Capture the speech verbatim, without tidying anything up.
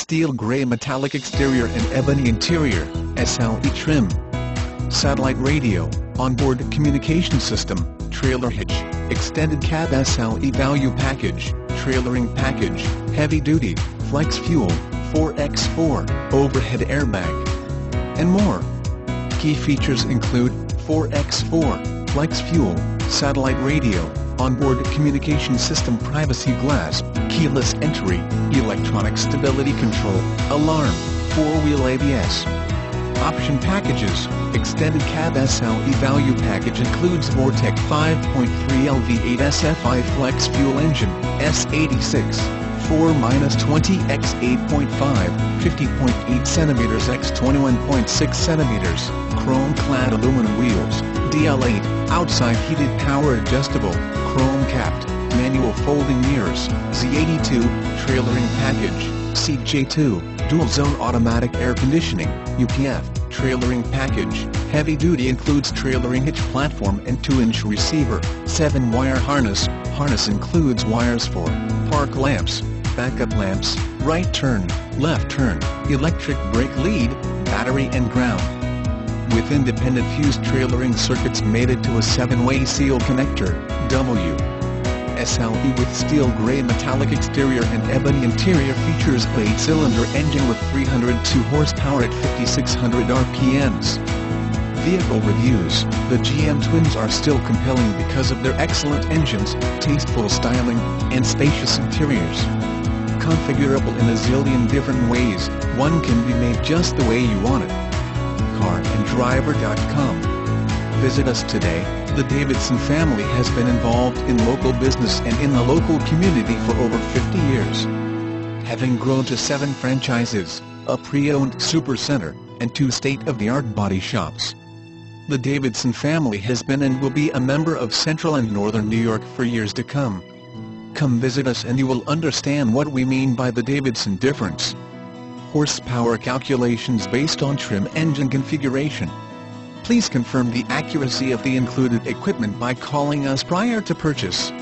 steel grey metallic exterior and ebony interior, S L E trim. Satellite radio, onboard communication system, trailer hitch, extended cab S L E value package, trailering package, heavy duty, flex fuel, four by four, overhead airbag, and more. Key features include four by four, flex fuel, satellite radio, onboard communication system, privacy glass, keyless entry, electronic stability control, alarm, four-wheel A B S. Option packages: extended cab S L E value package includes Vortec five point three L V eight S F I flex fuel engine, S eighty-six, four by twenty by eight point five, fifty point eight centimeters by twenty-one point six centimeters, chrome-clad aluminum wheels, D L eight, outside heated power adjustable, chrome-capped, manual folding mirrors, Z eighty-two, trailering package, C J two, dual-zone automatic air conditioning, U P F, trailering package, heavy duty includes trailering hitch platform and two inch receiver, seven wire harness, harness includes wires for park lamps, backup lamps, right turn, left turn, electric brake lead, battery and ground. With independent fused trailering circuits mated to a seven-way seal connector, W. S L E with steel grey metallic exterior and ebony interior features eight-cylinder engine with three hundred two horsepower at fifty-six hundred R P Ms. Vehicle reviews: the G M twins are still compelling because of their excellent engines, tasteful styling, and spacious interiors. Configurable in a zillion different ways, one can be made just the way you want it. car and driver dot com. Visit us today. The Davidson family has been involved in local business and in the local community for over fifty years. Having grown to seven franchises, a pre-owned supercenter, and two state-of-the-art body shops. The Davidson family has been and will be a member of Central and Northern New York for years to come. Come visit us and you will understand what we mean by the Davidson difference. Horsepower calculations based on trim engine configuration. Please confirm the accuracy of the included equipment by calling us prior to purchase.